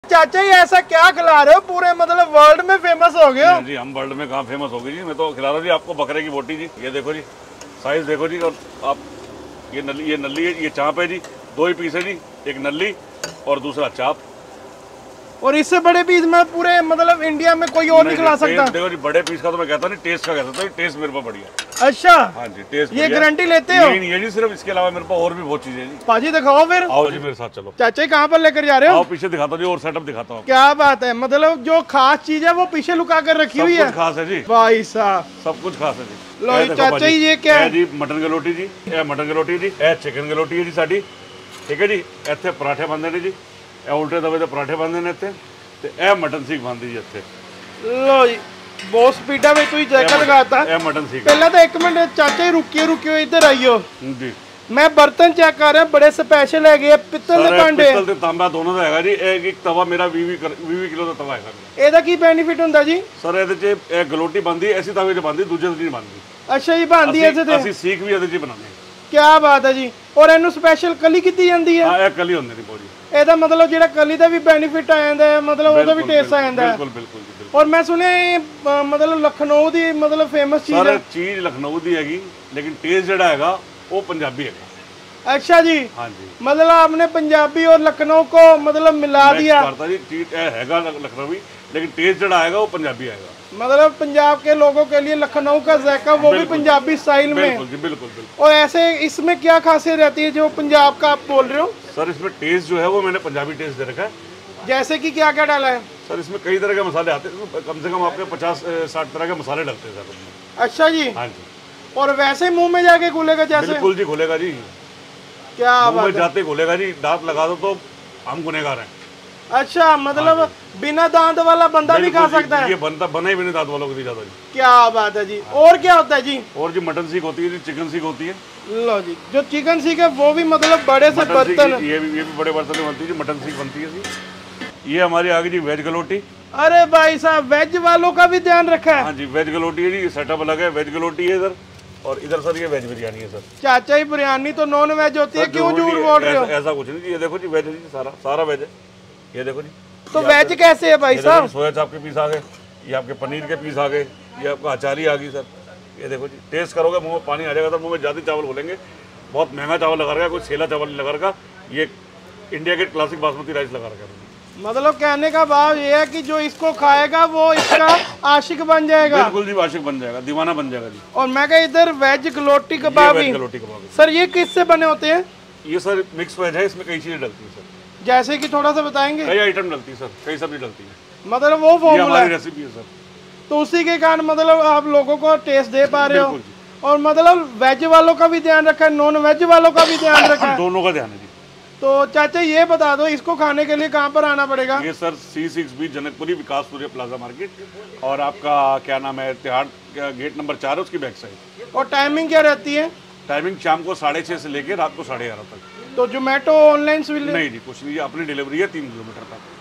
चाचा जी ऐसा क्या खिला रहे हो, पूरे मतलब वर्ल्ड में फेमस हो गए हो? जी हम वर्ल्ड में कहाँ फेमस हो गए जी, मैं तो खिला रहा हूँ जी आपको बकरे की बोटी जी। ये देखो जी, साइज देखो जी। और आप ये नली है, ये चाप है जी। 2 ही पीस है जी, एक नली और दूसरा चाप। और इससे बड़े पीस में पूरे मतलब इंडिया में कोई और नहीं खिला सकता। देखो जी, बड़े पीस का तो मैं कहता नहीं, टेस्ट का कहता हूँ। टेस्ट मेरे पास बढ़िया। अच्छा, हाँ जी, टेस्ट ये गारंटी लेते हो? नहीं है जी, सिर्फ इसके अलावा मेरे पास और भी बहुत चीजें जी। पाजी दिखाओ फिर। आओ जी मेरे साथ चलो। चाचा जी कहाँ पर लेकर जा रहे हो? आओ पीछे दिखाता हूँ जी, और सेटअप दिखाता हूँ। क्या बात है, मतलब जो खास चीज है वो पीछे लुका कर रखी हुई है। सब कुछ खास है जी भाई साहब, सब कुछ खास है जी। लो जी चाचा जी, ये क्या है जी? मटन की रोटी जी, ये मटन की रोटी जी, ये चिकन की रोटी है जी साड़ी। ठीक है जी, ਇੱਥੇ पराठे बनते ने जी, ਇਹ उल्टे तवे ते पराठे बनते ने ਇੱਥੇ, ਤੇ ਇਹ ਮਟਨ ਸੀਖ ਬਣਦੀ ਜੀ ਇੱਥੇ। लो जी, बहुत स्पीडा में तू जैकेट लगाता। ਇਹ मटन सीख पहले तो एक मिनट चाचा जी, रुकियो इधर आइयो। जी। मैं बर्तन चेक कर रहा, बड़े स्पेशल है, पित्तल दे भांडे। ਪਿੱਤਲ ਤੇ ਤਾਂਬਾ ਦੋਨੋਂ ਦਾ ਹੈਗਾ ਜੀ। ਇੱਕ ਤਵਾ ਮੇਰਾ 20 ਕਿਲੋ ਦਾ ਤਵਾ ਹੈਗਾ। ਇਹਦਾ ਕੀ ਬੈਨੀਫਿਟ ਹੁੰਦਾ ਜੀ? ਸਰ ਇਹਦੇ 'ਚ ਇਹ ਗਲੋਟੀ ਬਣਦੀ ਐਸੀ ਤਵੇ 'ਚ ਬਣਦੀ, ਦੂਜੇ 'ਚ ਨਹੀਂ ਬਣਦੀ। ਅੱਛਾ ਜੀ, ਬਣਦੀ ਐਸੇ ਤੇ ਅਸੀਂ ਸੀਖ ਵੀ ਇਹਦੇ 'ਚ ਬਣਾਉਂਦੇ ਹਾਂ। ਕੀ ਬਾਤ ਹੈ ਜੀ। ਔਰ ਇਹਨੂੰ ਸਪੈਸ਼ਲ ਕਲੀ ਕੀਤੀ ਜਾਂਦੀ ਹੈ? ਹਾਂ, ਇਹ ਕਲੀ ਹੁੰਦੀ ਨਹੀਂ ਪੂਰੀ। ਇਹਦਾ ਮਤਲਬ ਜਿਹੜਾ ਕਲੀ ਦਾ ਵੀ ਬੈਨੀਫਿਟ ਆ ਜਾਂਦਾ ਹੈ, मतलब ਉਹਦਾ ਵੀ ਟੇਸਟ ਆ ਜਾਂਦਾ ਹੈ। ਬਿਲਕੁਲ ਬਿਲकुल ਜੀ। और मैं सुने मतलब लखनऊ दी मतलब फेमस चीज है। चीज लखनऊ दी हैगी, लेकिन टेस्ट ਜਿਹੜਾ ਹੈਗਾ ਉਹ ਪੰਜਾਬੀ ਹੈਗਾ। अच्छा जी, हाँ जी, मतलब आपने पंजाबी और लखनऊ को मतलब मिला दिया। करता जी, चीज हैगा लखनवी, लेकिन टेस्ट ਜਿਹੜਾ आएगा वो पंजाबी आएगा। मतलब पंजाब के लोगों के लिए लखनऊ का जायका वो भी पंजाबी स्टाइल में। बिल्कुल जी, बिल्कुल बिल्कुल। और ऐसे इसमें क्या खासियत रहती है जो पंजाब का आप बोल रहे हो? सर इसमें टेस्ट जो है वो मैंने पंजाबी टेस्ट दे रखा है। जैसे कि क्या क्या डाला है? सर इसमें कई तरह के मसाले आते हैं, कम से कम आपके 50-60 तरह के मसाले डलते हैं सर उसमें। अच्छा जी। हाँ जी। और वैसे मुंह में जाके घुलेगा जैसे? बिल्कुल जी, घुलेगा जी। क्या मुंह में जाते घुलेगा जी, दांत लगा दो तो हम गुनहगार हैं। अच्छा, मतलब बिना दांत वाला बंदा भी खा सकता है? ये बना ही बिना दांत वालों को भी ज्यादा जी। क्या बात है जी। और क्या होता है जी? और जी मटन सीख होती है जी, चिकन सीख होती है। लो जी, जो चिकन सीख है वो भी मतलब बड़े से बर्तन, ये भी बड़े बर्तन में बनती है जी। मटन सीख बनती है जी। ये हमारी आ गई जी वेज गलोटी। अरे भाई साहब, वेज वालों का भी ध्यान रखा है। हाँ जी, वेज गलोटी है जी, सेटअप अलग है। वेज गलोटी है इधर, और इधर सर ये वेज बिरयानी है सर। चाचा ही बिरयानी तो नॉन वेज होती है, क्यों झूठ बोल रहे हो? ऐसा कुछ नहीं जी, ये देखो जी वेज है जी, सारा वेज है। ये देखो जी। तो वेज कैसे है भाई साहब? सोया चाप के पीस आ गए, ये आपके पनीर के पीस आ गए, ये आपका अचारी आ गई सर। ये देखो जी, टेस्ट करोगे मुँह में पानी आ जाएगा। तो मुँह में ज़्यादा चावल बोलेंगे, बहुत महंगा चावल लगा रखा है, कोई सेला चावल नहीं लगा रखा। ये India Gate classic basmati rice लगा रखा है। मतलब कहने का भाव ये है कि जो इसको खाएगा वो इसका आशिक बन जाएगा। बिल्कुल जी, आशिक बन जाएगा, दीवाना बन जाएगा जी। और मैं कहा इधर वेज गलोटी कबाब भी। सर ये किससे बने होते हैं? ये सर मिक्स वेज है, इसमें कई चीजें डलती है सर। जैसे कि थोड़ा सा बताएंगे? कई आइटम डलती है सर, कई सब्जी डलती है। मतलब वो फॉर्मूला है, रेसिपी है सर। तो उसी के कारण मतलब आप लोगों को टेस्ट दे पा रहे हो। और मतलब वेज वालों का भी ध्यान रखा है, नॉन वेज वालों का भी ध्यान रखा है? दोनों का ध्यान है जी। तो चाचा ये बता दो, इसको खाने के लिए कहाँ पर आना पड़ेगा? ये sir C6B Janakpuri Vikas Surya plaza market, और आपका क्या नाम है, तिहाड़ गेट नंबर 4 है, उसकी बैक साइड। और टाइमिंग क्या रहती है? टाइमिंग शाम को 6:30 से लेकर रात को 11:30 तक। तो जोमेटो ऑनलाइन नहीं जी, कुछ नहीं, अपनी डिलीवरी है 3 किलोमीटर तक।